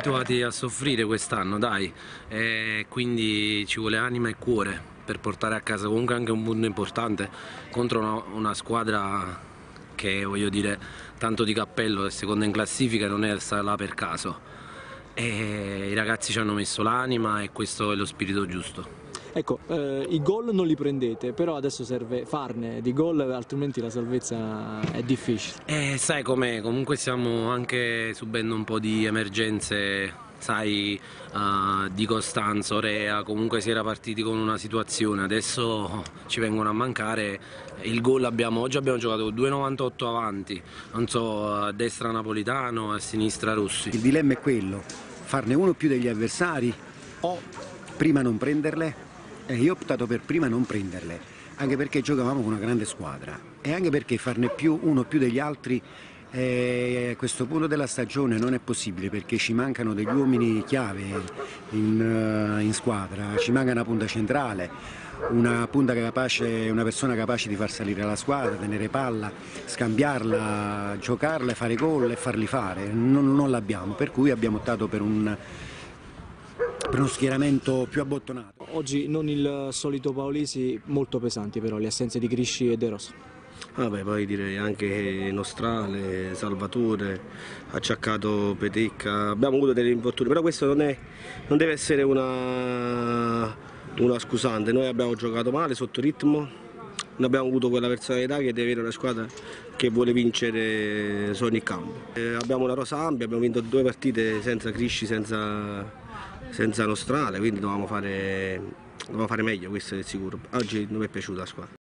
abituati a soffrire quest'anno, dai, e quindi ci vuole anima e cuore per portare a casa comunque anche un punto importante contro una squadra che, voglio dire, tanto di cappello, è seconda in classifica e non è là per caso. E i ragazzi ci hanno messo l'anima e questo è lo spirito giusto. Ecco, i gol non li prendete, però adesso serve farne di gol, altrimenti la salvezza è difficile. Sai com'è, comunque stiamo anche subendo un po' di emergenze, sai, di Costanzo, Rea, comunque si era partiti con una situazione, adesso ci vengono a mancare il gol. Oggi abbiamo giocato 2,98 avanti, non so, a destra Napolitano, a sinistra Rossi. Il dilemma è quello, farne uno più degli avversari o prima non prenderle. Io ho optato per prima non prenderle, anche perché giocavamo con una grande squadra e anche perché farne uno più degli altri a questo punto della stagione non è possibile, perché ci mancano degli uomini chiave in squadra, ci manca una punta centrale, una persona capace di far salire la squadra, tenere palla, scambiarla, giocarla, fare gol e farli fare, non l'abbiamo, per cui abbiamo optato per uno schieramento più abbottonato. Oggi non il solito Paolisi, molto pesanti però le assenze di Grisci e De Rosa. Vabbè, poi direi anche Nostrale, Salvatore, Acciaccato, Petecca, abbiamo avuto delle infortuni, però questo non deve essere una scusante. Noi abbiamo giocato male, sotto ritmo, non abbiamo avuto quella personalità che deve avere una squadra che vuole vincere su ogni campo. Abbiamo una rosa ampia, abbiamo vinto 2 partite senza Grisci, senza Nostrale, quindi dovevamo fare meglio, questo è sicuro. Oggi non mi è piaciuta la squadra.